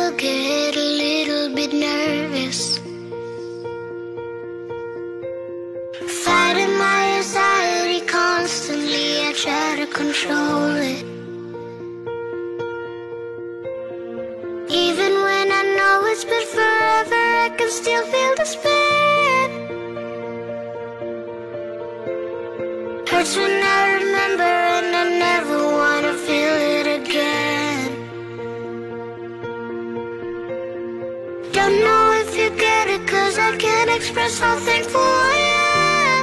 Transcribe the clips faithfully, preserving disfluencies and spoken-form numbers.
still get a little bit nervous. Fighting my anxiety constantly, I try to control it. Even when I know it's been forever, I can still feel the spin. Hurts when I remember, and I never wanna feel it again. Don't know if you get it, cause I can't express how thankful I am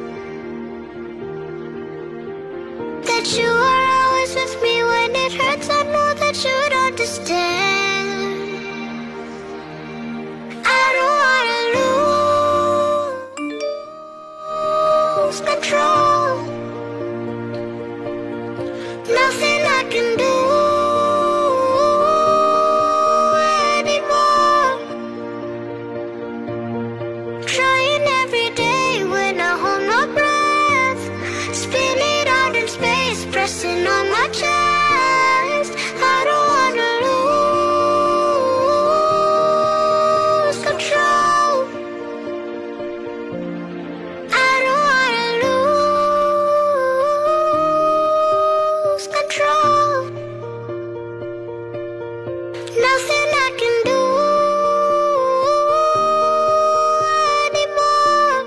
that you are always with me. When it hurts, I know that you'd understand. I don't wanna lose control. Nothing I can do anymore. Trying every day when I hold my breath, spin it out in space, pressing on my chest. I don't wanna lose control. I don't wanna lose control. Nothing I can do anymore.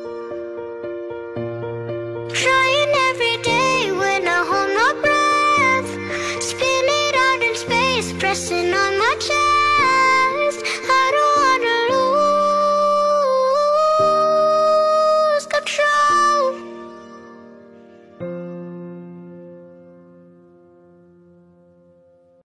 Trying every day when I hold my breath, spin it out in space, pressing on